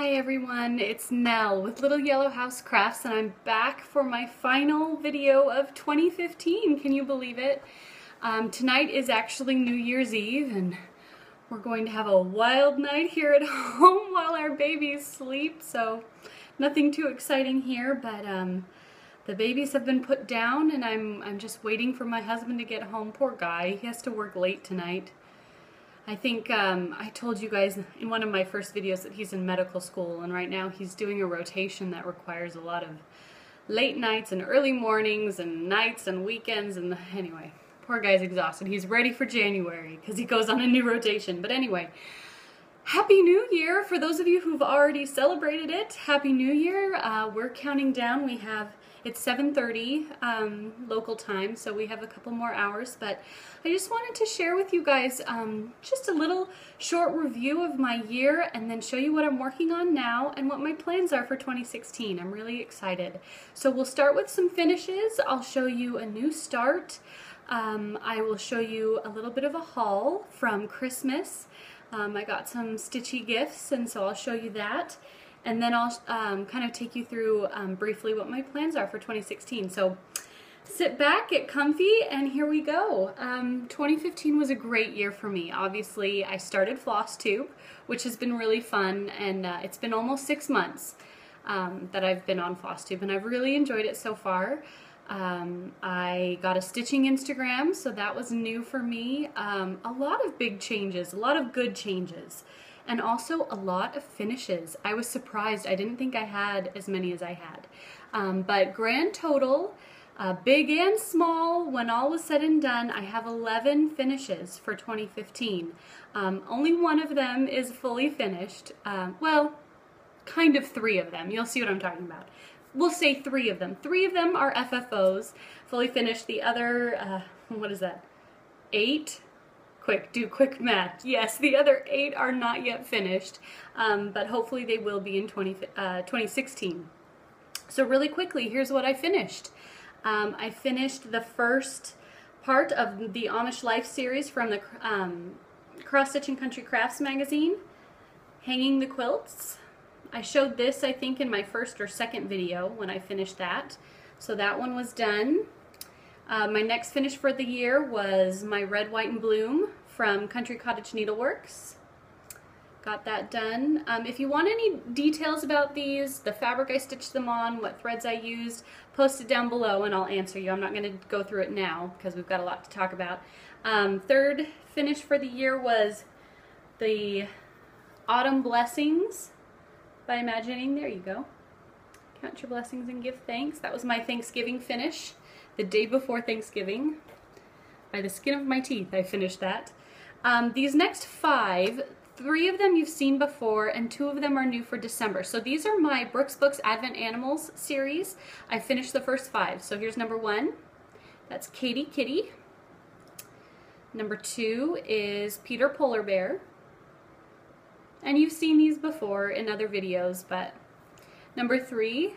Hi everyone, it's Nell with Little Yellow House Crafts, and I'm back for my final video of 2015. Can you believe it? Tonight is actually New Year's Eve, and we're going to have a wild night here at home while our babies sleep, so nothing too exciting here, but the babies have been put down and I'm just waiting for my husband to get home. Poor guy, he has to work late tonight. I think I told you guys in one of my first videos that he's in medical school, and right now he's doing a rotation that requires a lot of late nights and early mornings and nights and weekends, and anyway, poor guy's exhausted. He's ready for January because he goes on a new rotation. But anyway, Happy New Year for those of you who've already celebrated it. Happy New Year. We're counting down. It's 7:30 local time, so we have a couple more hours, but I just wanted to share with you guys just a little short review of my year and then show you what I'm working on now and what my plans are for 2016. I'm really excited. So we'll start with some finishes. I'll show you a new start. I will show you a little bit of a haul from Christmas. I got some stitchy gifts, and so I'll show you that. And then I'll kind of take you through briefly what my plans are for 2016. So sit back, get comfy, and here we go. 2015 was a great year for me. Obviously, I started FlossTube, which has been really fun, and it's been almost 6 months that I've been on FlossTube, and I've really enjoyed it so far. I got a stitching Instagram, so that was new for me. A lot of big changes, a lot of good changes. And also a lot of finishes. I was surprised. I didn't think I had as many as I had. But grand total, big and small, when all was said and done, I have 11 finishes for 2015. Only one of them is fully finished. Well, kind of 3 of them. You'll see what I'm talking about. We'll say 3 of them. 3 of them are FFOs, fully finished. The other, what is that, 8? Do quick math. Yes, the other 8 are not yet finished, but hopefully they will be in 2016. So really quickly, here's what I finished. I finished the first part of the Amish Life series from the Cross Stitch and Country Crafts magazine, hanging the quilts. I showed this, I think, in my first or second video when I finished that. So that one was done. My next finish for the year was my Red, White, and Bloom from Country Cottage Needleworks. Got that done. If you want any details about these, the fabric I stitched them on, what threads I used, post it down below and I'll answer you. I'm not going to go through it now because we've got a lot to talk about. Third finish for the year was the Autumn Blessings by Imagining. There you go. Count your blessings and give thanks. That was my Thanksgiving finish. The day before Thanksgiving. By the skin of my teeth, I finished that. These next 5, 3 of them you've seen before, and 2 of them are new for December. So these are my Brooks Books Advent Animals series. I finished the first 5. So here's number 1. That's Katie Kitty. Number 2 is Peter Polar Bear. And you've seen these before in other videos, but number 3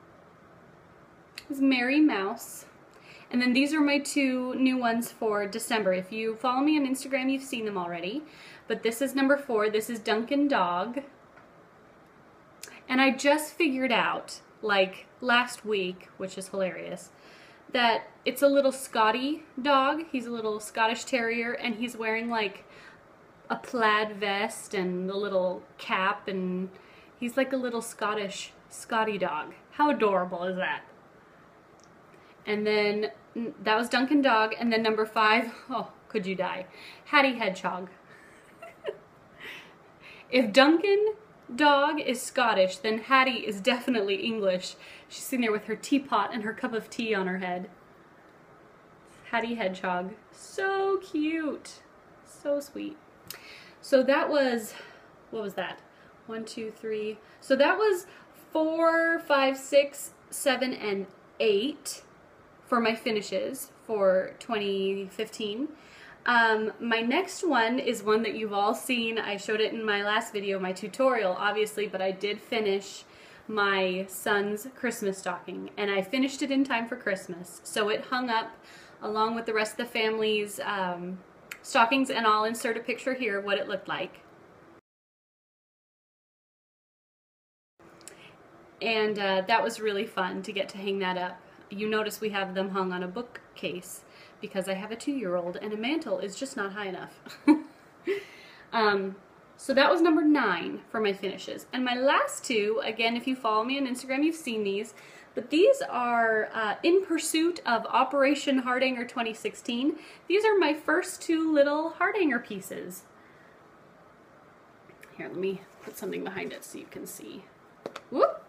is Mary Mouse. And then these are my 2 new ones for December. If you follow me on Instagram, you've seen them already. But this is number 4. This is Duncan Dog. And I just figured out, like last week, which is hilarious, that it's a little Scotty dog. He's a little Scottish Terrier, and he's wearing like a plaid vest and a little cap, and he's like a little Scotty dog. How adorable is that? And then that was Duncan Dog, and then number 5, oh, could you die? Hattie Hedgehog. If Duncan Dog is Scottish, then Hattie is definitely English. She's sitting there with her teapot and her cup of tea on her head. Hattie Hedgehog. So cute. So sweet. So that was, what was that? 1, 2, 3. So that was 4, 5, 6, 7, and 8. For my finishes for 2015. My next one is one that you've all seen. I showed it in my last video, my tutorial, obviously, but I did finish my son's Christmas stocking, and I finished it in time for Christmas. So it hung up along with the rest of the family's stockings, and I'll insert a picture here of what it looked like. And that was really fun to get to hang that up. You notice we have them hung on a bookcase because I have a 2-year-old and a mantle is just not high enough. So that was number 9 for my finishes. And my last 2, again, if you follow me on Instagram, you've seen these, but these are In Pursuit of Operation Hardanger 2016. These are my first 2 little Hardanger pieces. Here, let me put something behind it so you can see. Whoop!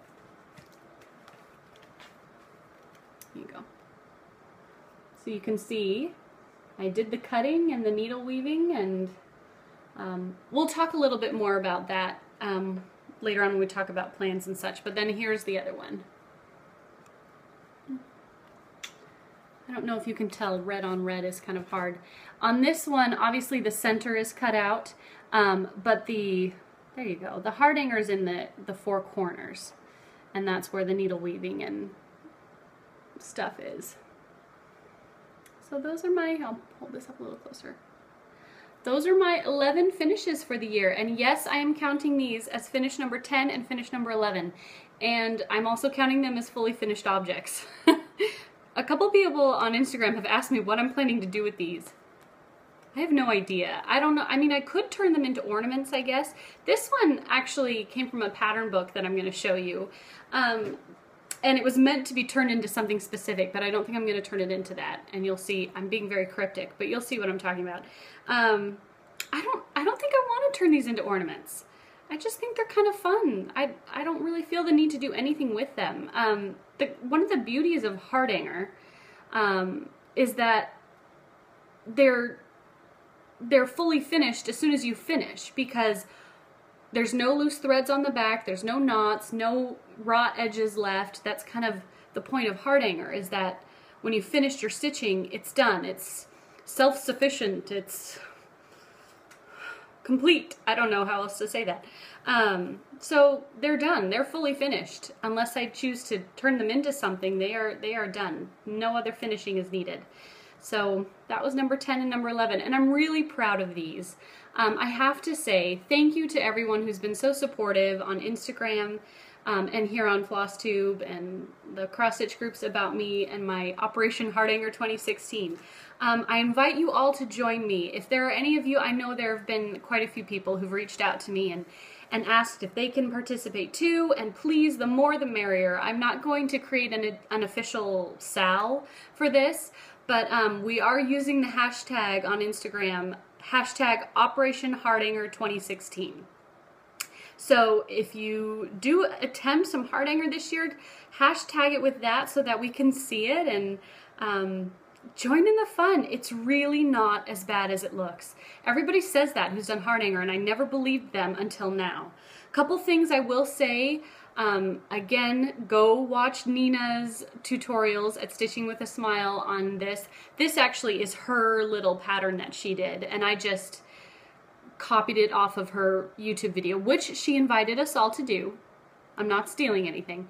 Here you go. So you can see I did the cutting and the needle weaving, and we'll talk a little bit more about that later on when we talk about plans and such, but then here's the other one. I don't know if you can tell, red on red is kind of hard. On this one, obviously the center is cut out, but there you go, the Hardanger is in the 4 corners, and that's where the needle weaving and stuff is. So those are my, I'll hold this up a little closer. Those are my 11 finishes for the year, and yes, I am counting these as finish number 10 and finish number 11, and I'm also counting them as fully finished objects. A couple people on Instagram have asked me what I'm planning to do with these. I have no idea. I don't know. I mean, I could turn them into ornaments, I guess. This one actually came from a pattern book that I'm going to show you. And it was meant to be turned into something specific, but I don't think I'm going to turn it into that. And you'll see, I'm being very cryptic, but you'll see what I'm talking about. I don't think I want to turn these into ornaments. I just think they're kind of fun. I don't really feel the need to do anything with them. One of the beauties of Hardanger is that they're fully finished as soon as you finish, because there's no loose threads on the back, there's no knots, no raw edges left. That's kind of the point of Hardanger, is that when you finished your stitching, it's done. It's self-sufficient, it's complete. I don't know how else to say that. So they're done, they're fully finished. Unless I choose to turn them into something, they are done. No other finishing is needed. So that was number 10 and number 11, and I'm really proud of these. I have to say thank you to everyone who's been so supportive on Instagram and here on FlossTube and the cross-stitch groups about me and my Operation Hardanger 2016. I invite you all to join me. If there are any of you, I know there have been quite a few people who've reached out to me and asked if they can participate too, and please, the more the merrier. I'm not going to create an official SAL for this, but we are using the hashtag on Instagram, hashtag Operation Hardanger 2016. So if you do attempt some Hardanger this year, hashtag it with that so that we can see it and join in the fun. It's really not as bad as it looks. Everybody says that who's done Hardanger, and I never believed them until now. A couple things I will say. Again, go watch Nina's tutorials at Stitching with a Smile on this. This actually is her little pattern that she did, and I just copied it off of her YouTube video, which she invited us all to do. I'm not stealing anything.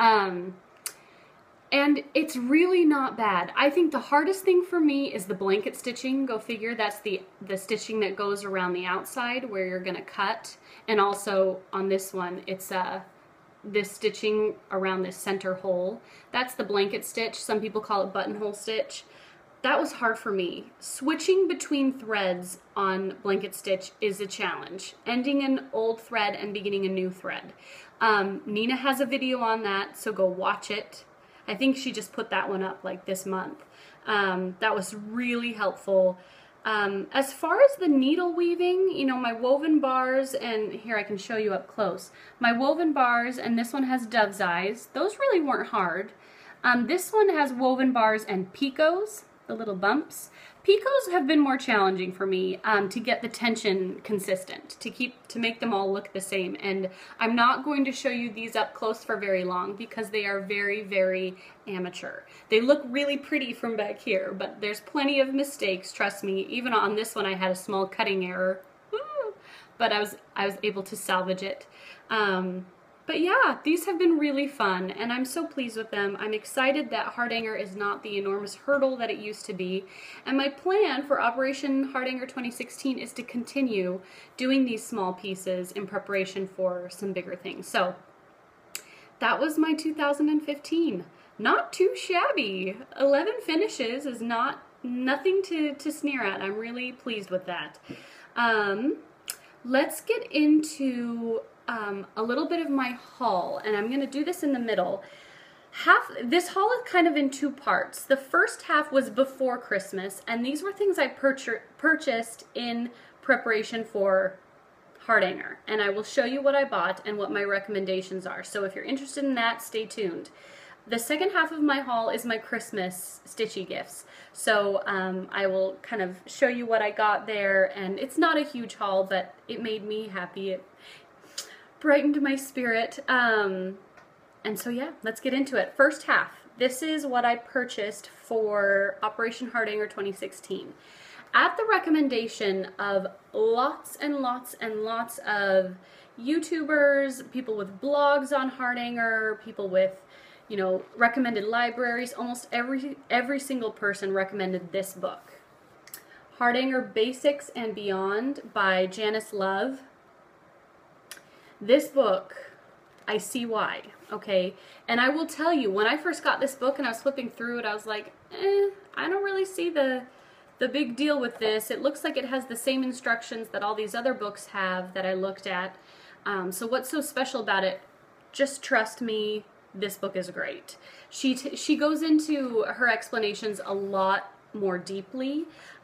And it's really not bad. I think the hardest thing for me is the blanket stitching. Go figure, that's the stitching that goes around the outside where you're gonna cut. And also on this one, it's this stitching around this center hole. That's the blanket stitch. Some people call it buttonhole stitch. That was hard for me. Switching between threads on blanket stitch is a challenge. Ending an old thread and beginning a new thread. Nina has a video on that, so go watch it. I think she just put that one up like this month. That was really helpful. As far as the needle weaving, you know, my woven bars, and here I can show you up close. My woven bars, and this one has dove's eyes. Those really weren't hard. This one has woven bars and picots, the little bumps. Picots have been more challenging for me to get the tension consistent, to make them all look the same. And I'm not going to show you these up close for very long because they are very, very amateur. They look really pretty from back here, but there's plenty of mistakes, trust me. Even on this one I had a small cutting error, but I was able to salvage it. But yeah, these have been really fun, and I'm so pleased with them. I'm excited that Hardanger is not the enormous hurdle that it used to be. And my plan for Operation Hardanger 2016 is to continue doing these small pieces in preparation for some bigger things. So that was my 2015. Not too shabby. 11 finishes is nothing to sneer at. I'm really pleased with that. Let's get into a little bit of my haul, and I'm going to do this in the middle. This haul is kind of in two parts. The first half was before Christmas, and these were things I purchased in preparation for Hardanger, and I will show you what I bought and what my recommendations are. So if you're interested in that, stay tuned. The second half of my haul is my Christmas stitchy gifts. So I will kind of show you what I got there, and it's not a huge haul, but it made me happy. It brightened my spirit. And so yeah, let's get into it. First half, this is what I purchased for Operation Hardanger 2016. At the recommendation of lots and lots and lots of YouTubers, people with blogs on Hardanger, people with, you know, recommended libraries, almost every single person recommended this book. Hardanger Basics and Beyond by Janice Love. This book, I see why, okay? And I will tell you, when I first got this book and I was flipping through it, I was like, I don't really see the big deal with this. It looks like it has the same instructions that all these other books have that I looked at. So what's so special about it? Just trust me, this book is great. She goes into her explanations a lot more deeply,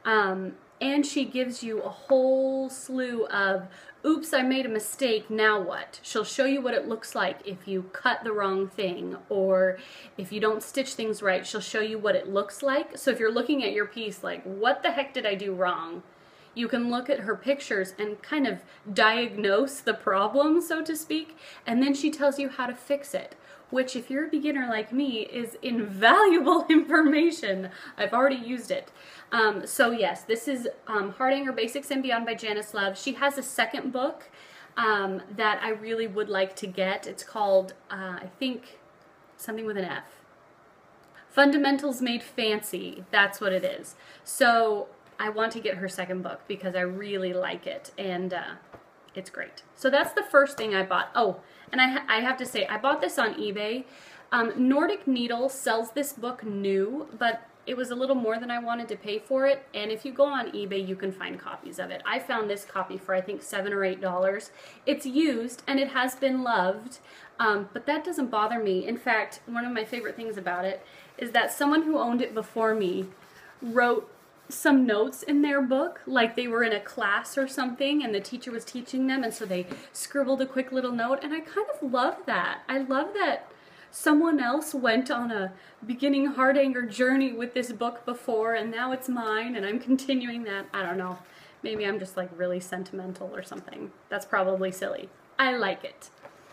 and she gives you a whole slew of, oops, I made a mistake, now what? She'll show you what it looks like if you cut the wrong thing, or if you don't stitch things right, she'll show you what it looks like. So if you're looking at your piece like, what the heck did I do wrong? You can look at her pictures and kind of diagnose the problem, so to speak, and then she tells you how to fix it, which, if you're a beginner like me, is invaluable information. I've already used it. So yes, this is Hardanger Basics and Beyond by Janice Love. She has a second book that I really would like to get. It's called, I think, something with an F. Fundamentals Made Fancy. That's what it is. So I want to get her second book because I really like it, and it's great. So that's the first thing I bought. Oh, and I have to say, I bought this on eBay. Nordic Needle sells this book new, but it was a little more than I wanted to pay for it, and if you go on eBay, you can find copies of it. I found this copy for, I think, $7 or $8. It's used, and it has been loved, but that doesn't bother me. In fact, one of my favorite things about it is that someone who owned it before me wrote some notes in their book, like they were in a class or something and the teacher was teaching them, and so they scribbled a quick little note, and I kind of love that. I love that someone else went on a beginning Hardanger journey with this book before, and now it's mine, and I'm continuing that. I don't know. Maybe I'm just like really sentimental or something. That's probably silly. I like it.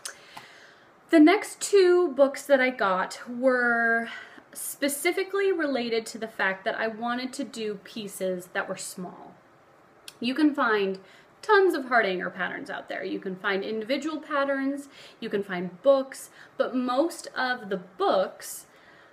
The next two books that I got were specifically related to the fact that I wanted to do pieces that were small. You can find tons of Hardanger patterns out there. You can find individual patterns, you can find books, but most of the books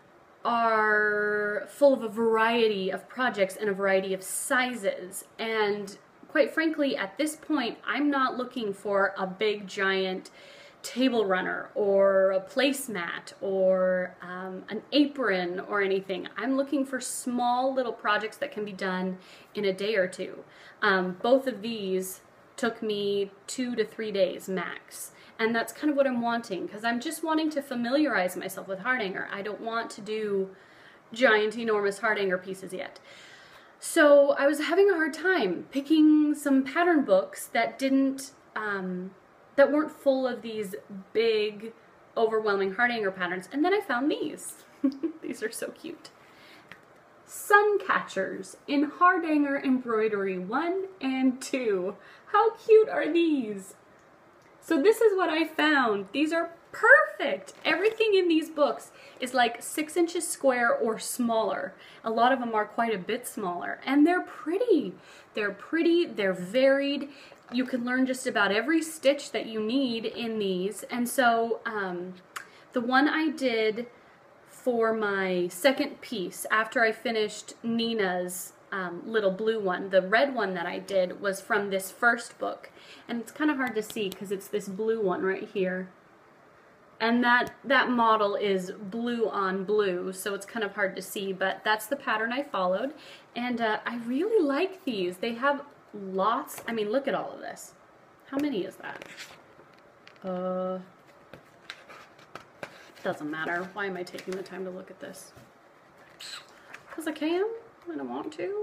are full of a variety of projects and a variety of sizes. And quite frankly, at this point, I'm not looking for a big giant table runner or a placemat or an apron or anything. I'm looking for small little projects that can be done in a day or two. Both of these took me 2 to 3 days max, and that's kind of what I'm wanting, because I'm just wanting to familiarize myself with Hardanger. I don't want to do giant, enormous Hardanger pieces yet. So I was having a hard time picking some pattern books that didn't that weren't full of these big, overwhelming Hardanger patterns, and then I found these. These are so cute. Sun Catchers in Hardanger Embroidery 1 and 2. How cute are these? So this is what I found. These are perfect. Everything in these books is like 6 inches square or smaller. A lot of them are quite a bit smaller, and they're pretty. They're pretty, they're varied. You can learn just about every stitch that you need in these. And so the one I did for my second piece after I finished Nina's little blue one, the red one that I did was from this first book. And it's kind of hard to see because it's this blue one right here. And that model is blue on blue, so it's kind of hard to see, but that's the pattern I followed. And I really like these. They have lots. I mean, look at all of this. How many is that? Doesn't matter. Why am I taking the time to look at this? Because I can. I don't want to.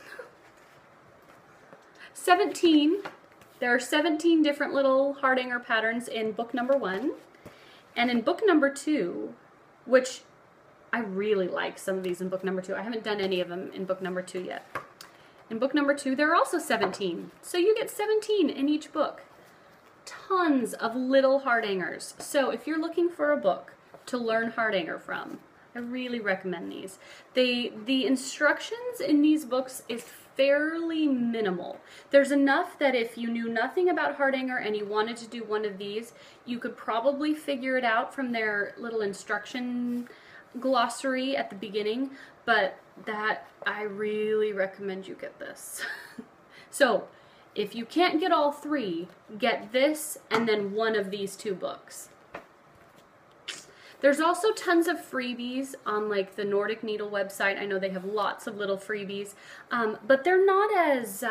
17. There are 17 different little Hardanger patterns in book number 1. And in book number 2, which I really like some of these in book number 2. I haven't done any of them in book number 2 yet. In book number 2, there are also 17. So you get 17 in each book. Tons of little Hardangers. So if you're looking for a book to learn Hardanger from, I really recommend these. The instructions in these books is fairly minimal. There's enough that if you knew nothing about Hardanger and you wanted to do one of these, you could probably figure it out from their little instruction glossary at the beginning, but that I really recommend you get this. So if you can't get all 3, get this and then one of these 2 books. There's also tons of freebies on like the Nordic Needle website. I know they have lots of little freebies, but they're not as,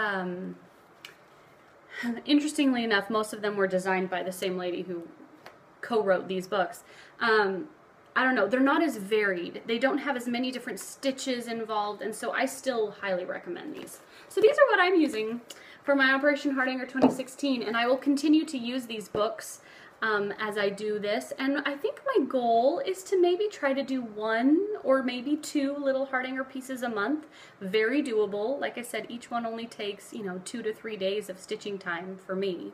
interestingly enough, most of them were designed by the same lady who co-wrote these books. I don't know, they're not as varied. They don't have as many different stitches involved, and so I still highly recommend these. So these are what I'm using for my Operation Hardanger 2016, and I will continue to use these books as I do this, and I think my goal is to maybe try to do 1 or maybe 2 little Hardanger pieces a month. Very doable. Like I said, each one only takes, 2 to 3 days of stitching time for me.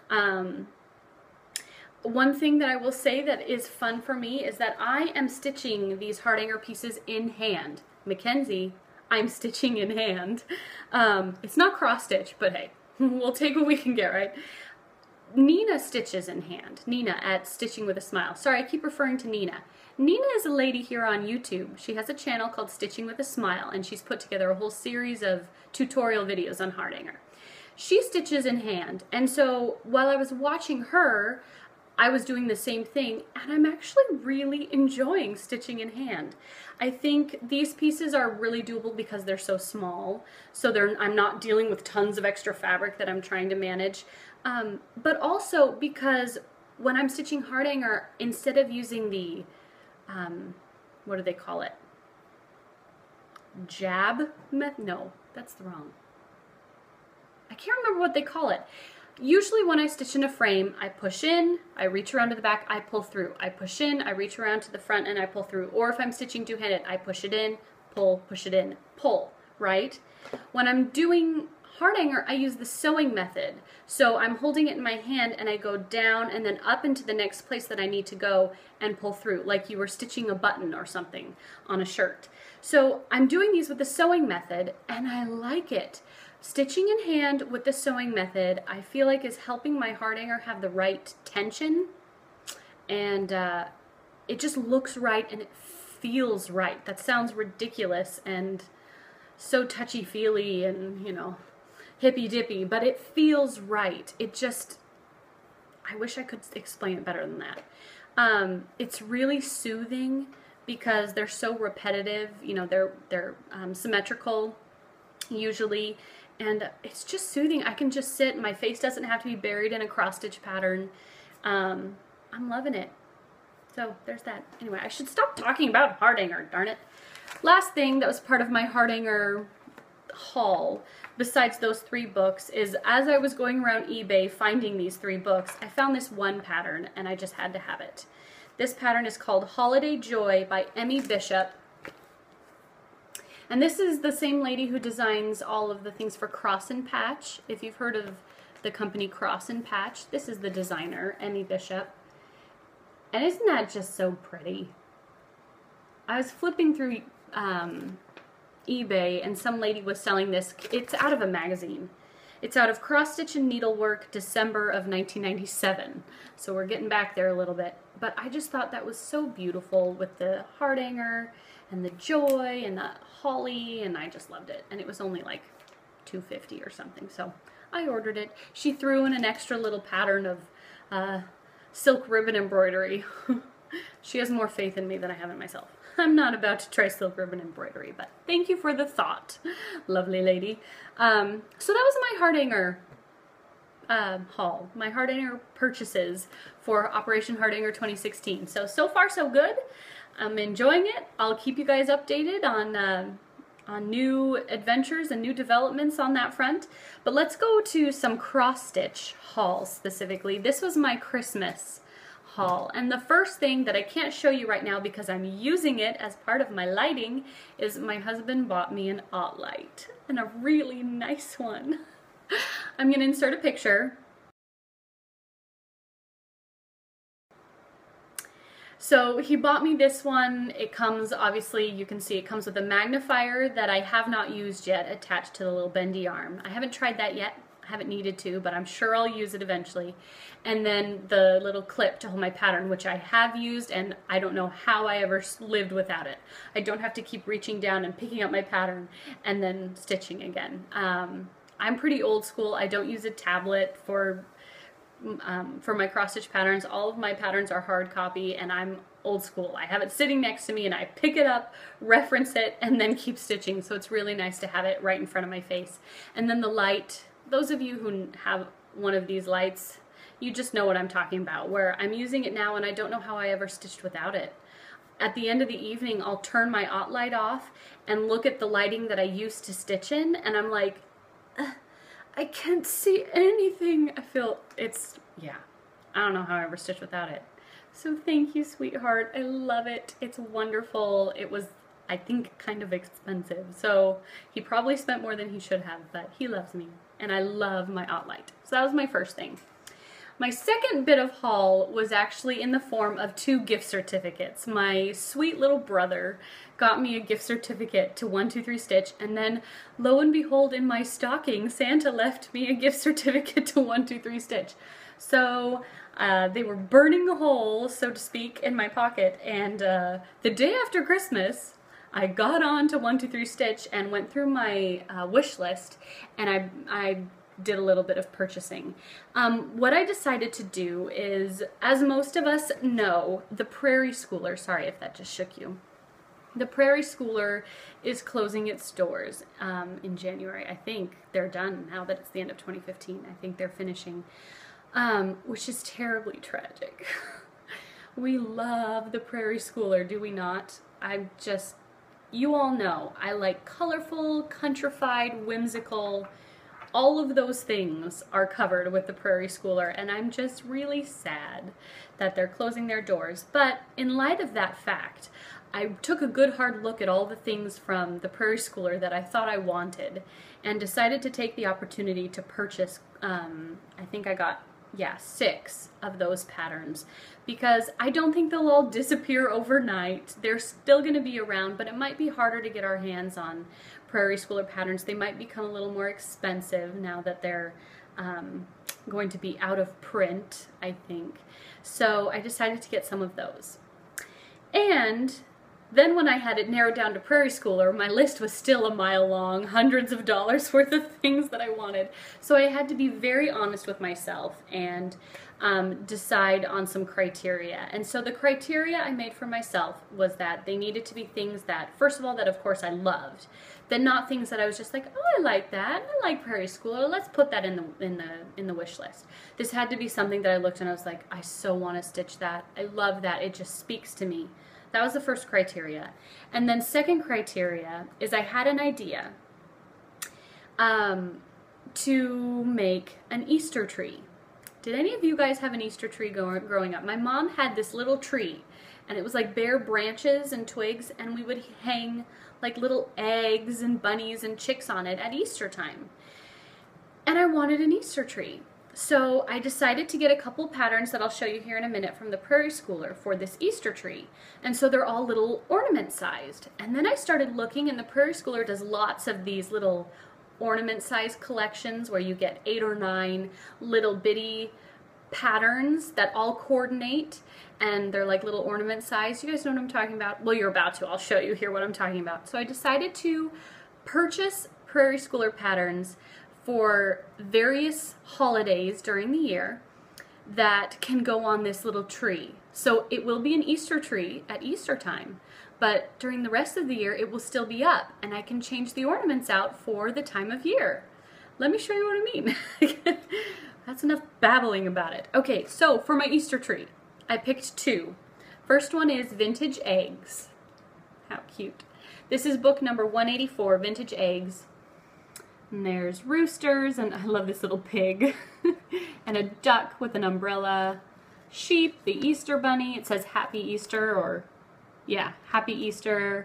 One thing that I will say that is fun for me is that I am stitching these Hardanger pieces in hand. Mackenzie, I'm stitching in hand. It's not cross stitch, but hey, we'll take what we can get, right? Nina stitches in hand. Nina at Stitching with a Smile. Sorry, I keep referring to Nina. Nina is a lady here on YouTube. She has a channel called Stitching with a Smile, and she's put together a whole series of tutorial videos on Hardanger. She stitches in hand, and so while I was watching her, I was doing the same thing, and I'm actually really enjoying stitching in hand. I think these pieces are really doable because they're so small, so I'm not dealing with tons of extra fabric that I'm trying to manage. But also because when I'm stitching Hardanger, instead of using the, what do they call it? Jab method? No, that's wrong. I can't remember what they call it. Usually when I stitch in a frame, I push in, I reach around to the back, I pull through. I push in, I reach around to the front, and I pull through. Or if I'm stitching two-handed, I push it in, pull, push it in, pull, right? When I'm doing Hardanger, I use the sewing method. So I'm holding it in my hand and I go down and then up into the next place that I need to go and pull through, like you were stitching a button or something on a shirt. So I'm doing these with the sewing method and I like it. Stitching in hand with the sewing method, I feel like is helping my Hardanger have the right tension, and it just looks right and it feels right. That sounds ridiculous and so touchy-feely and, hippy-dippy, but it feels right. It just, I wish I could explain it better than that. It's really soothing because they're so repetitive, they're symmetrical usually, and it's just soothing. I can just sit, my face doesn't have to be buried in a cross-stitch pattern. I'm loving it. So there's that. Anyway, I should stop talking about Hardanger, darn it. Last thing that was part of my Hardanger haul, besides those 3 books, is as I was going around eBay finding these 3 books, I found this one pattern and I just had to have it. This pattern is called Holiday Joy by Emmy Bishop. And this is the same lady who designs all of the things for Cross and Patch. If you've heard of the company Cross and Patch, this is the designer, Emmy Bishop. And isn't that just so pretty? I was flipping through eBay and some lady was selling this. It's out of a magazine. It's out of Cross Stitch and Needlework, December of 1997. So we're getting back there a little bit. But I just thought that was so beautiful with the Hardanger and the joy and the holly, and I just loved it. And it was only like $2.50 or something, so I ordered it. She threw in an extra little pattern of silk ribbon embroidery. She has more faith in me than I have in myself. I'm not about to try silk ribbon embroidery, but thank you for the thought, lovely lady. So that was my Hardanger haul, my Hardanger purchases for Operation Hardanger 2016. So far so good. I'm enjoying it. I'll keep you guys updated on new adventures and new developments on that front. But let's go to some cross stitch hauls specifically. This was my Christmas haul, and the first thing that I can't show you right now because I'm using it as part of my lighting is my husband bought me an Ott light, and a really nice one. I'm gonna insert a picture. So he bought me this one. It comes, obviously you can see it comes with a magnifier that I have not used yet attached to the little bendy arm. I haven't tried that yet. I haven't needed to, but I'm sure I'll use it eventually. And then the little clip to hold my pattern, which I have used, and I don't know how I ever lived without it. I don't have to keep reaching down and picking up my pattern and then stitching again. I'm pretty old school. I don't use a tablet for my cross stitch patterns. All of my patterns are hard copy, and I'm old school. I have it sitting next to me and I pick it up, reference it, and then keep stitching. So it's really nice to have it right in front of my face. And then the light, those of you who have one of these lights, you just know what I'm talking about, where I'm using it now and I don't know how I ever stitched without it. At the end of the evening, I'll turn my Ott light off and look at the lighting that I used to stitch in, and I'm like, I can't see anything. I feel it's, yeah, I don't know how I ever stitched without it. So thank you, sweetheart. I love it. It's wonderful. It was, I think, kind of expensive. So he probably spent more than he should have, but he loves me. And I love my Ott light. So that was my first thing. My second bit of haul was actually in the form of 2 gift certificates. My sweet little brother got me a gift certificate to 123 Stitch, and then lo and behold, in my stocking, Santa left me a gift certificate to 123 Stitch. So they were burning a hole, so to speak, in my pocket, and the day after Christmas, I got on to 123 Stitch and went through my wish list, and I did a little bit of purchasing. What I decided to do is, as most of us know, the Prairie Schooler, sorry if that just shook you, the Prairie Schooler is closing its doors in January. I think they're done now that it's the end of 2015. I think they're finishing, which is terribly tragic. We love the Prairie Schooler, do we not? You all know, I like colorful, countrified, whimsical. All of those things are covered with the Prairie Schooler, and I'm just really sad that they're closing their doors. But in light of that fact, I took a good hard look at all the things from the Prairie Schooler that I thought I wanted, and decided to take the opportunity to purchase, I think I got, yeah, 6 of those patterns, because I don't think they'll all disappear overnight. They're still going to be around, but it might be harder to get our hands on Prairie Schooler patterns. They might become a little more expensive now that they're going to be out of print, I think. So I decided to get some of those. And then when I had it narrowed down to Prairie Schooler, my list was still a mile long, hundreds of dollars worth of things that I wanted. So I had to be very honest with myself and decide on some criteria. And so the criteria I made for myself was that they needed to be things that, first of all, that of course I loved. Then not things that I was just like, oh, I like that. I like Prairie Schooler. Let's put that in the wish list. This had to be something that I looked and I was like, I so want to stitch that. I love that. It just speaks to me. That was the first criteria. And then second criteria is I had an idea to make an Easter tree. Did any of you guys have an Easter tree growing up? My mom had this little tree, and it was like bare branches and twigs, and we would hang like little eggs and bunnies and chicks on it at Easter time. And I wanted an Easter tree. So I decided to get a couple patterns that I'll show you here in a minute from the Prairie Schooler for this Easter tree. And so they're all little ornament sized. And then I started looking, and the Prairie Schooler does lots of these little ornament sized collections where you get 8 or 9 little bitty patterns that all coordinate, and they're like little ornament size. You guys know what I'm talking about? Well, you're about to. I'll show you here what I'm talking about. So I decided to purchase Prairie Schooler patterns for various holidays during the year, that can go on this little tree. So it will be an Easter tree at Easter time, but during the rest of the year it will still be up, and I can change the ornaments out for the time of year. Let me show you what I mean. That's enough babbling about it. Okay, so for my Easter tree, I picked two. First one is Vintage Eggs. How cute. This is book number 184, Vintage Eggs. And there's roosters, and I love this little pig, and a duck with an umbrella, sheep, the Easter bunny. It says Happy Easter, or yeah, Happy Easter.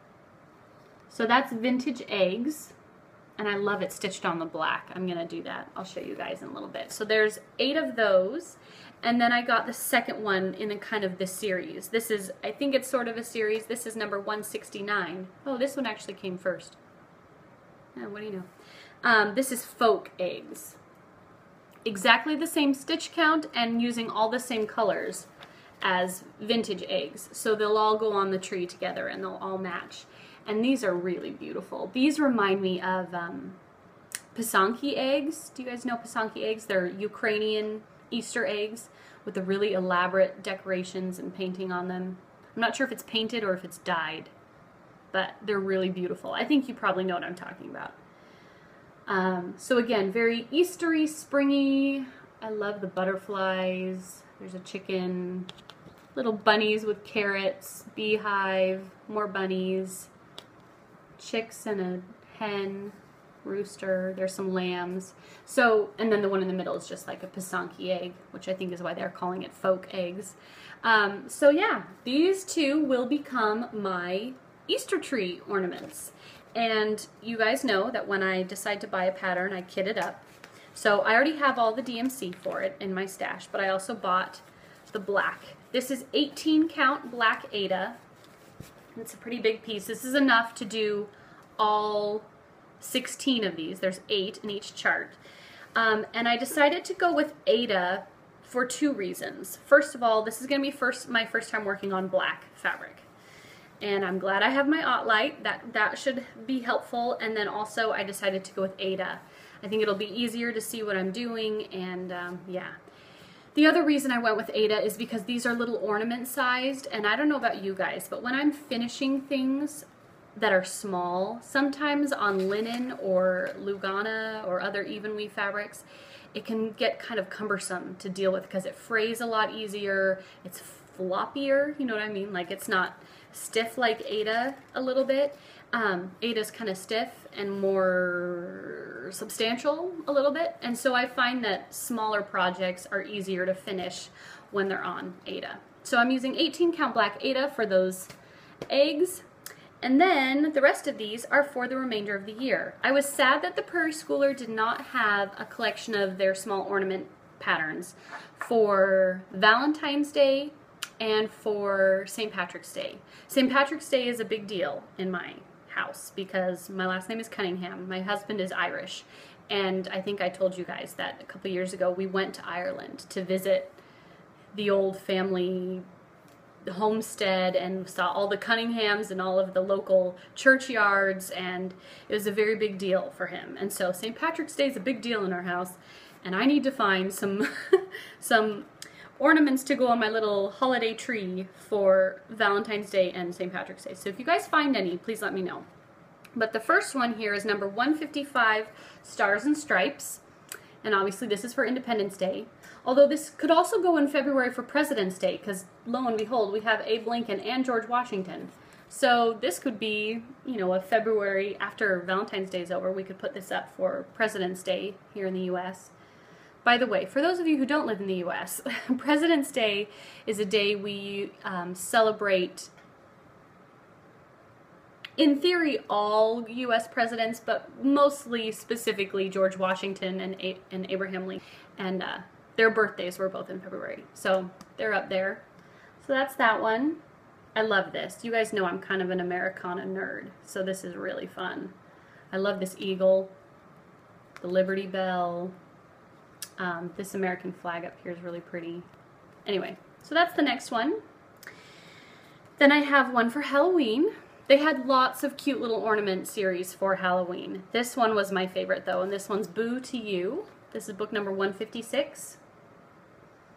So that's Vintage Eggs, and I love it stitched on the black. I'm gonna do that. I'll show you guys in a little bit. So there's 8 of those, and then I got the second one in a kind of this series. This is, I think it's sort of a series. This is number 169. Oh, this one actually came first. What do you know? This is Folk Eggs. Exactly the same stitch count and using all the same colors as Vintage Eggs. So they'll all go on the tree together and they'll all match. And these are really beautiful. These remind me of Pysanky eggs. Do you guys know Pysanky eggs? They're Ukrainian Easter eggs with the really elaborate decorations and painting on them. I'm not sure if it's painted or if it's dyed, but they're really beautiful. I think you probably know what I'm talking about. So again, very Eastery, springy. I love the butterflies. There's a chicken, little bunnies with carrots, beehive, more bunnies, chicks and a hen, rooster. There's some lambs. So, and then the one in the middle is just like a Pysanky egg, which I think is why they're calling it Folk Eggs. So yeah, these two will become my Easter tree ornaments. And you guys know that when I decide to buy a pattern, I kit it up. So I already have all the DMC for it in my stash, but I also bought the black. This is 18 count black Aida. It's a pretty big piece. This is enough to do all 16 of these. There's 8 in each chart. And I decided to go with Aida for 2 reasons. First of all, this is going to be my first time working on black fabric. And I'm glad I have my Ottlight. That should be helpful. And then also I decided to go with Aida. I think it'll be easier to see what I'm doing, and yeah. The other reason I went with Aida is because these are little ornament sized, and I don't know about you guys, but when I'm finishing things that are small, sometimes on linen or Lugana or other even weave fabrics, it can get kind of cumbersome to deal with because it frays a lot easier, it's floppier, you know what I mean? Like, it's not stiff like Aida a little bit. Aida's kind of stiff and more substantial a little bit, and so I find that smaller projects are easier to finish when they're on Aida. So I'm using 18 count black Aida for those eggs, and then the rest of these are for the remainder of the year. I was sad that the Prairie Schooler did not have a collection of their small ornament patterns for Valentine's Day and for St. Patrick's Day. St. Patrick's Day is a big deal in my house because my last name is Cunningham. My husband is Irish, and I think I told you guys that a couple years ago we went to Ireland to visit the old family homestead and saw all the Cunninghams and all of the local churchyards, and it was a very big deal for him. And so St. Patrick's Day is a big deal in our house, and I need to find some some ornaments to go on my little holiday tree for Valentine's Day and St. Patrick's Day. So if you guys find any, please let me know. But the first one here is number 155, Stars and Stripes. And obviously this is for Independence Day. Although this could also go in February for President's Day, because lo and behold, we have Abe Lincoln and George Washington. So this could be, you know, a February, after Valentine's Day is over, we could put this up for President's Day here in the U.S. By the way, for those of you who don't live in the U.S., President's Day is a day we celebrate, in theory, all U.S. presidents, but mostly specifically George Washington and Abraham Lincoln. And their birthdays were both in February, so they're up there. So that's that one. I love this. You guys know I'm kind of an Americana nerd, so this is really fun. I love this eagle, the Liberty Bell. This American flag up here is really pretty. Anyway, so that's the next one. Then I have one for Halloween. They had lots of cute little ornament series for Halloween. This one was my favorite though, and this one's Boo to You. This is book number 156.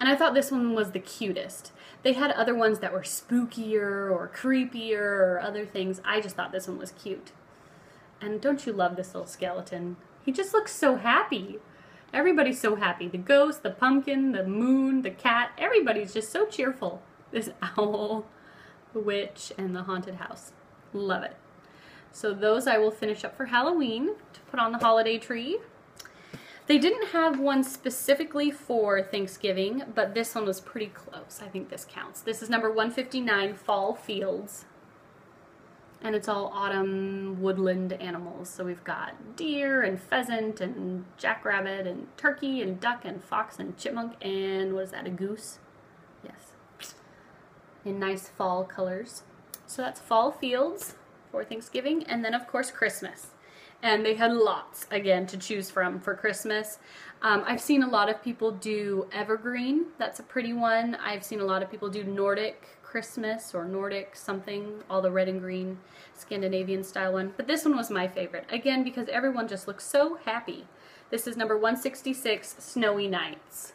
And I thought this one was the cutest. They had other ones that were spookier or creepier or other things. I just thought this one was cute. And don't you love this little skeleton? He just looks so happy. Everybody's so happy. The ghost, the pumpkin, the moon, the cat, everybody's just so cheerful. This owl, the witch, and the haunted house. Love it. So those I will finish up for Halloween to put on the holiday tree. They didn't have one specifically for Thanksgiving, but this one was pretty close. I think this counts. This is number 159, Fall Fields. And it's all autumn woodland animals. So we've got deer and pheasant and jackrabbit and turkey and duck and fox and chipmunk and what is that, a goose? Yes. In nice fall colors. So that's Fall Fields for Thanksgiving, and then of course Christmas. And they had lots, again, to choose from for Christmas. I've seen a lot of people do evergreen. That's a pretty one. I've seen a lot of people do Nordic Christmas or Nordic something, all the red and green Scandinavian style one. But this one was my favorite, again, because everyone just looks so happy. This is number 166, Snowy Nights.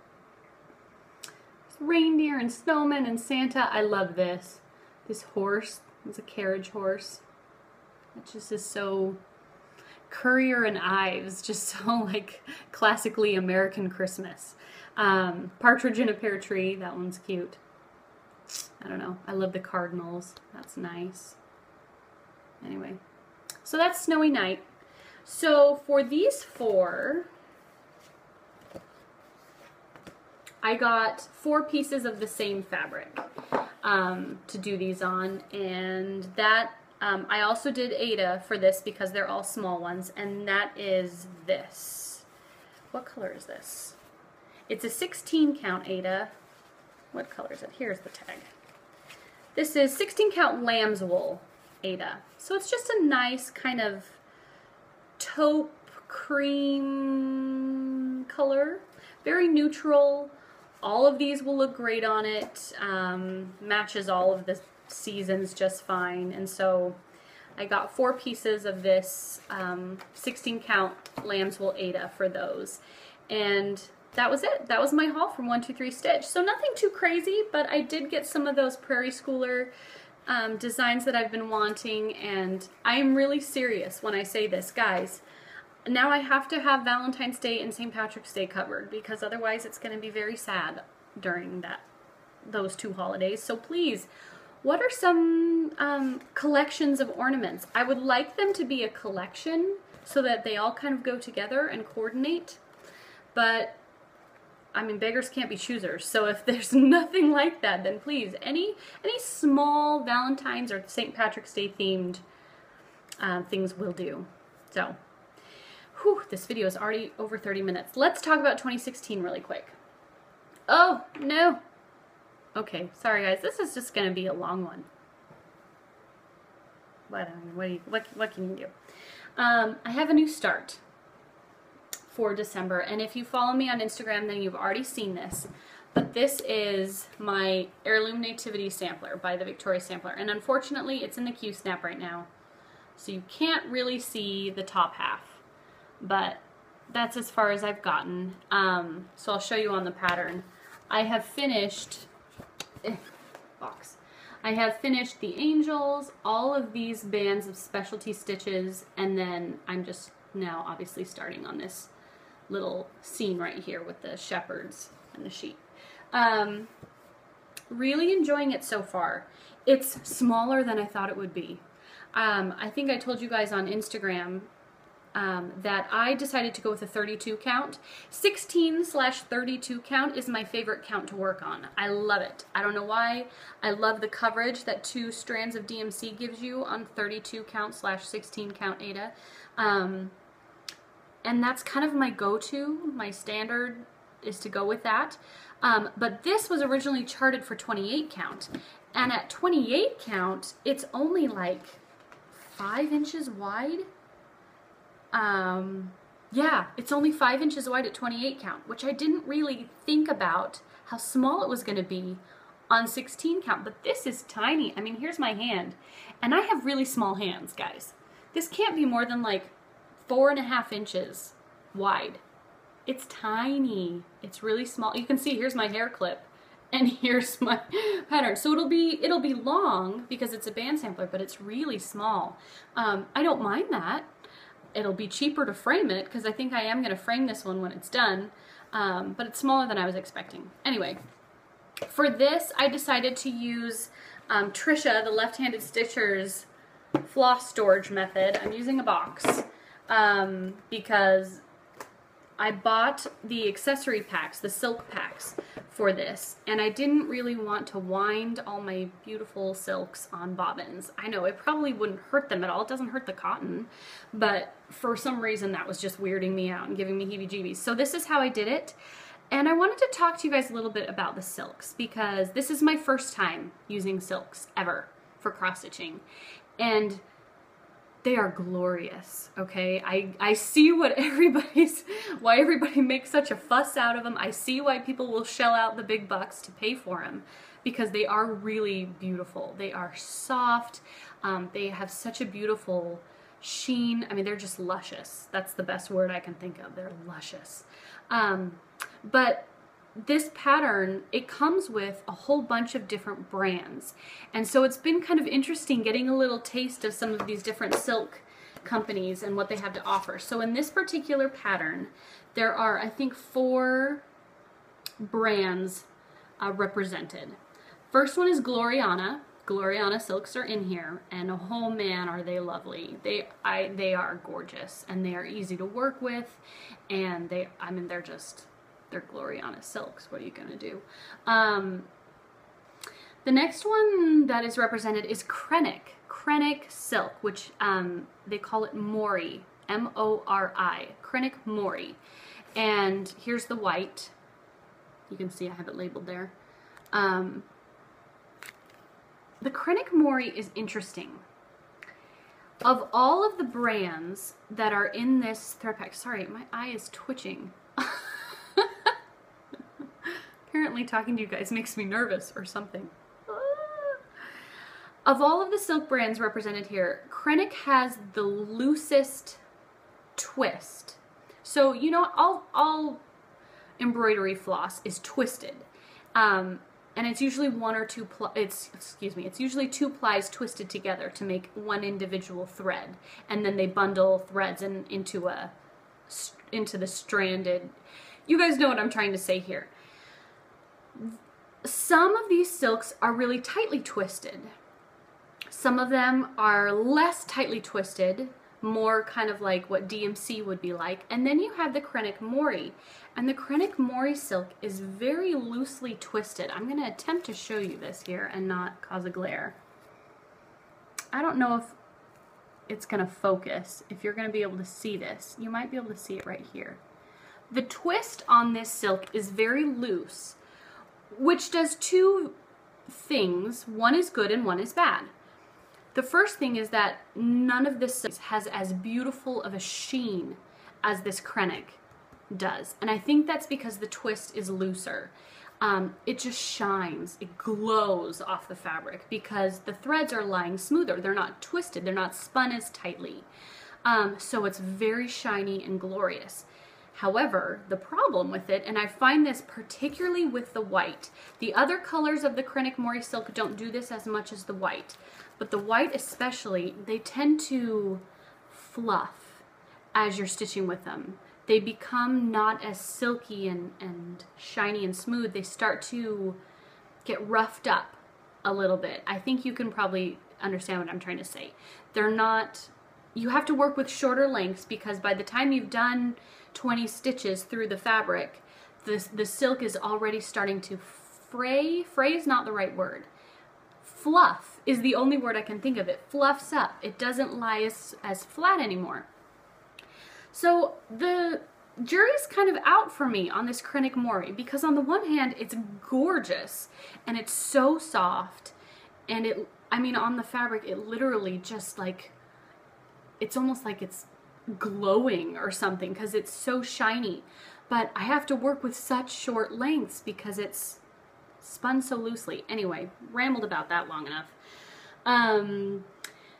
Reindeer and snowmen and Santa. I love this. This horse. It's a carriage horse. It just is so Currier and Ives, just so like classically American Christmas. Partridge in a Pear Tree, that one's cute. I don't know. I love the cardinals. That's nice. Anyway, so that's Snowy Night. So for these four, I got 4 pieces of the same fabric to do these on, and that I also did Ada for this because they're all small ones, and that is this. What color is this? It's a 16 count Ada. What color is it? Here's the tag. This is 16 count lamb's wool Ada. So it's just a nice kind of taupe cream color. Very neutral. All of these will look great on it. Matches all of the seasons just fine. And so I got 4 pieces of this 16 count lamb's wool Ada for those. And that was it. That was my haul from 123 Stitch. So nothing too crazy, but I did get some of those Prairie Schooler designs that I've been wanting, and I am really serious when I say this, guys. Now I have to have Valentine's Day and St. Patrick's Day covered, because otherwise it's going to be very sad during those 2 holidays. So please, what are some collections of ornaments? I would like them to be a collection so that they all kind of go together and coordinate, but I mean, beggars can't be choosers. So if there's nothing like that, then please, any small Valentine's or St. Patrick's Day themed things will do. So, whew, this video is already over 30 minutes. Let's talk about 2016 really quick. Oh, no. Okay, sorry guys, this is just gonna be a long one. What can you do? I have a new start for December, and if you follow me on Instagram, then you've already seen this. But this is my Heirloom Nativity Sampler by the Victoria Sampler, and unfortunately it's in the Q-snap right now, so you can't really see the top half, but that's as far as I've gotten. So I'll show you on the pattern. I have finished I have finished the angels, all of these bands of specialty stitches, and then I'm just now obviously starting on this little scene right here with the shepherds and the sheep. Really enjoying it so far. It's smaller than I thought it would be. I think I told you guys on Instagram that I decided to go with a 32 count. 16/32 count is my favorite count to work on. I love it. I don't know why. I love the coverage that 2 strands of DMC gives you on 32 count/16 count Ada. And that's kind of my go-to. My standard is to go with that. But this was originally charted for 28 count. And at 28 count, it's only like 5 inches wide. Yeah, it's only 5 inches wide at 28 count, which I didn't really think about how small it was going to be on 16 count, but this is tiny. I mean, here's my hand, and I have really small hands, guys. This can't be more than like 4.5 inches wide. It's tiny. It's really small. You can see here's my hair clip and here's my pattern. So it'll be long because it's a band sampler, but it's really small. I don't mind that. It'll be cheaper to frame it because I think I am going to frame this one when it's done. But it's smaller than I was expecting. Anyway, for this I decided to use Trisha, the Left-Handed Stitcher's floss storage method. I'm using a box because I bought the accessory packs, the silk packs for this, and I didn't really want to wind all my beautiful silks on bobbins. I know it probably wouldn't hurt them at all. It doesn't hurt the cotton, but for some reason that was just weirding me out and giving me heebie-jeebies. So this is how I did it, and I wanted to talk to you guys a little bit about the silks because this is my first time using silks ever for cross-stitching, and they are glorious, okay? I see what why everybody makes such a fuss out of them. I see why people will shell out the big bucks to pay for them because they are really beautiful. They are soft. They have such a beautiful sheen. I mean, they're just luscious. That's the best word I can think of. They're luscious. But this pattern, it comes with a whole bunch of different brands. And so it's been kind of interesting getting a little taste of some of these different silk companies and what they have to offer. So in this particular pattern, there are, I think, 4 brands represented. First one is Gloriana. Gloriana silks are in here, and oh man, are they lovely. They are gorgeous, and they are easy to work with, and they're Gloriana silks. What are you gonna do? The next one that is represented is Krennic silk, which they call it Mori, M-O-R-I, Krennic Mori. And here's the white. You can see I have it labeled there. The Krennic Mori is interesting. Of all of the brands that are in this thread pack, sorry, my eye is twitching. Apparently talking to you guys makes me nervous or something. Of all of the silk brands represented here, Krennic has the loosest twist. So, you know, all embroidery floss is twisted. And it's usually it's usually 2 plies twisted together to make one individual thread. And then they bundle threads into the stranded. You guys know what I'm trying to say here. Some of these silks are really tightly twisted. Some of them are less tightly twisted, more kind of like what DMC would be like. And then you have the Krennic Mori. And the Krennic Mori silk is very loosely twisted. I'm going to attempt to show you this here and not cause a glare. I don't know if it's going to focus, if you're going to be able to see this. You might be able to see it right here. The twist on this silk is very loose, which does 2 things. One is good and one is bad. The first thing is that none of this has as beautiful of a sheen as this Krennic does. And I think that's because the twist is looser. It just shines, it glows off the fabric because the threads are lying smoother. They're not twisted, they're not spun as tightly. So it's very shiny and glorious. However, the problem with it, and I find this particularly with the white, the other colors of the Krennic Mori silk don't do this as much as the white, but the white especially, they tend to fluff as you're stitching with them. They become not as silky and shiny and smooth. They start to get roughed up a little bit. I think you can probably understand what I'm trying to say. They're not, you have to work with shorter lengths because by the time you've done 20 stitches through the fabric, the silk is already starting to fray. Fray is not the right word. Fluff is the only word I can think of. It fluffs up. It doesn't lie as flat anymore. So the jury's kind of out for me on this Krennic Mori because on the one hand, it's gorgeous and it's so soft, and on the fabric, it literally just like, it's almost like it's glowing or something because it's so shiny. But I have to work with such short lengths because it's spun so loosely. Anyway, rambled about that long enough.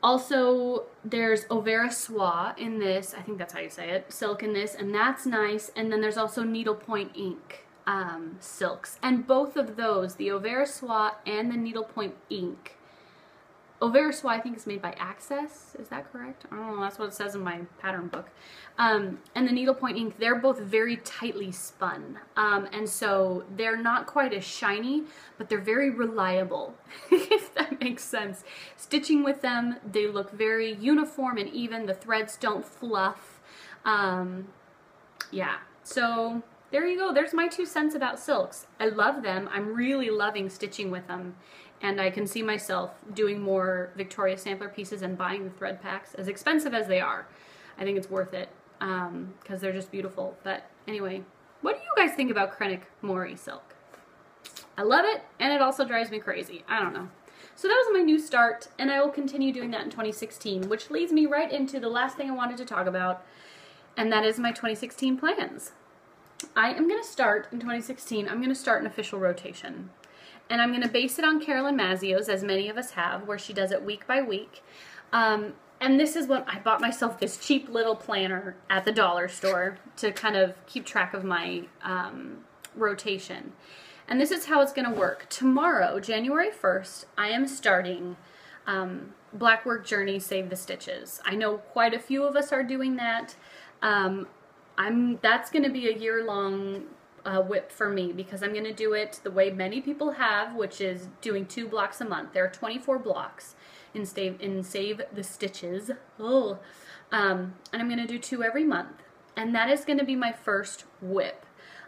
Also, there's Overa Soie in this. I think that's how you say it. Silk in this, and that's nice. And then there's also needlepoint ink silks. And both of those, the Overa Soie and the needlepoint ink, Overa Soie, I think, is made by Access. Is that correct? I don't know. That's what it says in my pattern book. And the needlepoint ink, they're both very tightly spun. And so they're not quite as shiny, but they're very reliable, if that makes sense. Stitching with them, they look very uniform and even. The threads don't fluff. Yeah. So there you go. There's my 2 cents about silks. I love them. I'm really loving stitching with them. And I can see myself doing more Victoria Sampler pieces and buying the thread packs, as expensive as they are. I think it's worth it because they're just beautiful. But anyway, what do you guys think about Krennic Mori silk? I love it, and it also drives me crazy. I don't know. So that was my new start, and I will continue doing that in 2016, which leads me right into the last thing I wanted to talk about, and that is my 2016 plans. I am going to start in 2016, I'm going to start an official rotation. And I'm going to base it on Carolyn Mazzio's, as many of us have, where she does it week by week. And this is what I bought myself, this cheap little planner at the dollar store to kind of keep track of my rotation. And this is how it's going to work. Tomorrow, January 1st, I am starting Blackwork Journey Save the Stitches. I know quite a few of us are doing that. That's going to be a year-long whip for me, because I'm going to do it the way many people have, which is doing 2 blocks a month. There are 24 blocks in Save the Stitches. Oh. And I'm going to do 2 every month. And that is going to be my first whip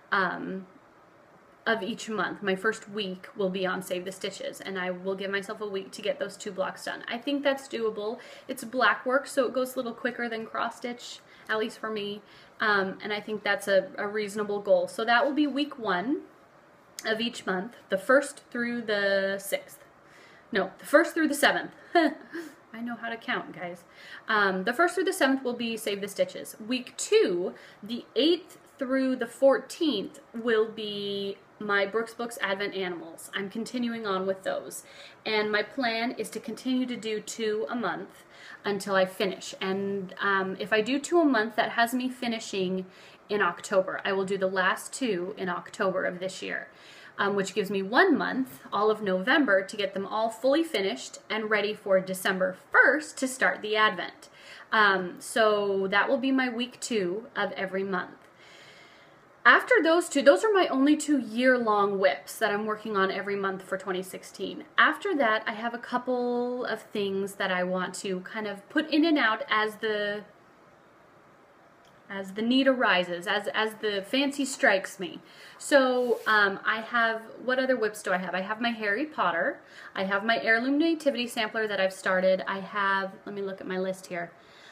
of each month. My first week will be on Save the Stitches, and I will give myself a week to get those 2 blocks done. I think that's doable. It's black work, so it goes a little quicker than cross stitch, at least for me. And I think that's a reasonable goal. So that will be week 1 of each month, the 1st through the 6th. No, the 1st through the 7th. I know how to count, guys. The 1st through the 7th will be Save the Stitches. Week 2, the 8th through the 14th, will be my Brooks Books Advent Animals. I'm continuing on with those. And my plan is to continue to do 2 a month until I finish. And if I do 2 a month, that has me finishing in October. I will do the last 2 in October of this year, which gives me 1 month, all of November, to get them all fully finished and ready for December 1st to start the Advent. So that will be my week 2 of every month. After those 2, those are my only 2 year-long whips that I'm working on every month for 2016. After that, I have a couple of things that I want to kind of put in and out as the need arises, as the fancy strikes me. So I have, what other whips do I have? I have my Harry Potter. I have my Heirloom Nativity Sampler that I've started. I have, let me look at my list here.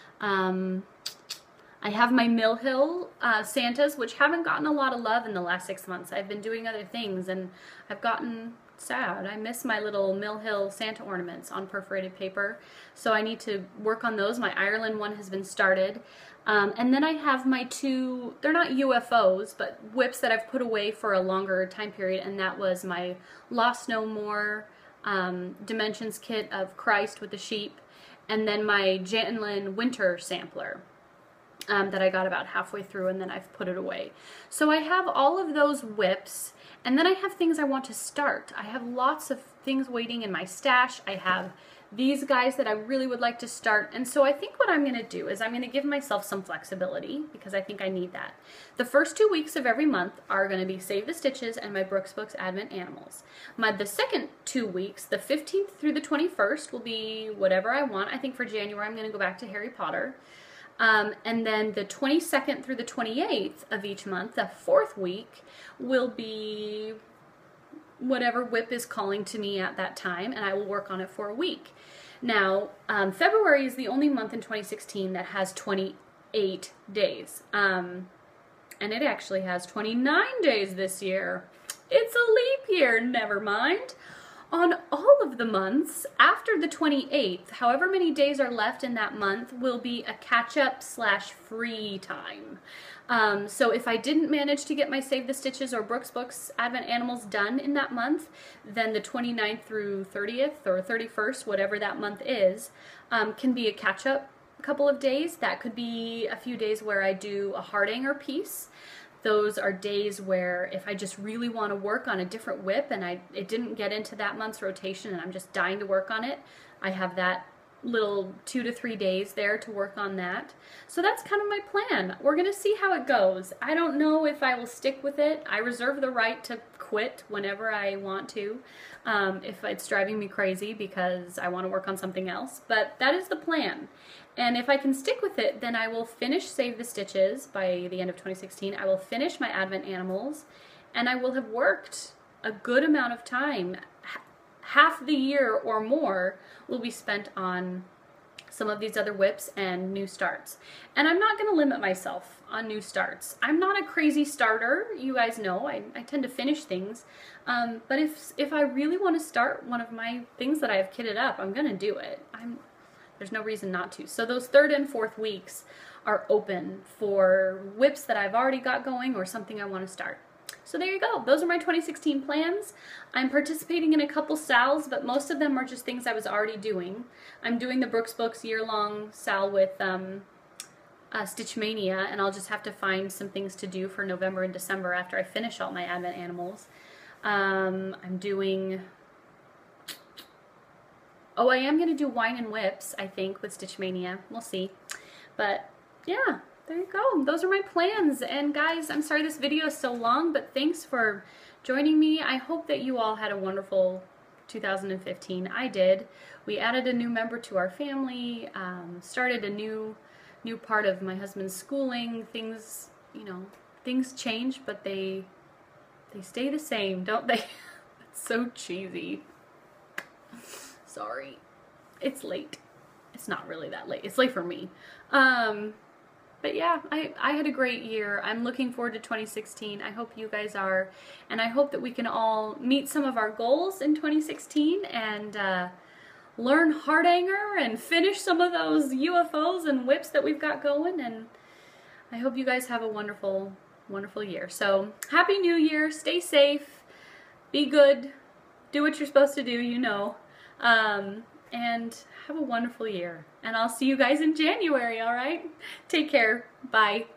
I have my Mill Hill Santas, which haven't gotten a lot of love in the last 6 months. I've been doing other things, and I've gotten sad. I miss my little Mill Hill Santa ornaments on perforated paper, so I need to work on those. My Ireland one has been started. And then I have my 2, they're not UFOs, but whips that I've put away for a longer time period, and that was my Lost No More Dimensions kit of Christ with the sheep, and then my Janlin Winter sampler. That I got about halfway through, and then I've put it away. So I have all of those whips, and then I have things I want to start. I have lots of things waiting in my stash. I have these guys that I really would like to start, and so I think what I'm going to do is I'm going to give myself some flexibility, because I think I need that. The first 2 weeks of every month are going to be Save the Stitches and my Brooks Books Advent Animals. The second 2 weeks, the 15th through the 21st, will be whatever I want. I think for January I'm going to go back to Harry Potter. And then the 22nd through the 28th of each month, the 4th week, will be whatever whip is calling to me at that time, and I will work on it for a week. Now, February is the only month in 2016 that has 28 days, and it actually has 29 days this year. It's a leap year, never mind. On all of the months, after the 28th, however many days are left in that month, will be a catch-up / free time. So if I didn't manage to get my Save the Stitches or Brooks Books Advent Animals done in that month, then the 29th through 30th or 31st, whatever that month is, can be a catch-up couple of days. That could be a few days where I do a Hardanger piece. Those are days where if I just really want to work on a different whip and it didn't get into that month's rotation and I'm just dying to work on it, I have that little 2 to 3 days there to work on that. So that's kind of my plan. We're going to see how it goes. I don't know if I will stick with it. I reserve the right to quit whenever I want to, if it's driving me crazy because I want to work on something else. But that is the plan. And if I can stick with it, then I will finish Save the Stitches by the end of 2016. I will finish my Advent Animals, and I will have worked a good amount of time. Half the year or more will be spent on some of these other whips and new starts. And I'm not going to limit myself on new starts. I'm not a crazy starter. You guys know I tend to finish things. But if I really want to start one of my things that I have kitted up, I'm going to do it. There's no reason not to. So those 3rd and 4th weeks are open for whips that I've already got going or something I want to start. So there you go. Those are my 2016 plans. I'm participating in a couple SALs, but most of them are just things I was already doing. I'm doing the Brooks Books year-long SAL with Stitch Mania, and I'll just have to find some things to do for November and December after I finish all my Advent Animals. I'm doing... Oh, I am going to do Wine and Whips, I think, with Stitch Mania. We'll see. But, yeah, there you go. Those are my plans. And, guys, I'm sorry this video is so long, but thanks for joining me. I hope that you all had a wonderful 2015. I did. We added a new member to our family, started a new part of my husband's schooling. Things, you know, things change, but they stay the same, don't they? It's so cheesy. Sorry. It's late. It's not really that late. It's late for me. But yeah, I had a great year. I'm looking forward to 2016. I hope you guys are. And I hope that we can all meet some of our goals in 2016 and learn Hardanger and finish some of those UFOs and whips that we've got going. And I hope you guys have a wonderful, wonderful year. So, Happy New Year. Stay safe. Be good. Do what you're supposed to do, you know. And have a wonderful year. And I'll see you guys in January, alright? Take care. Bye.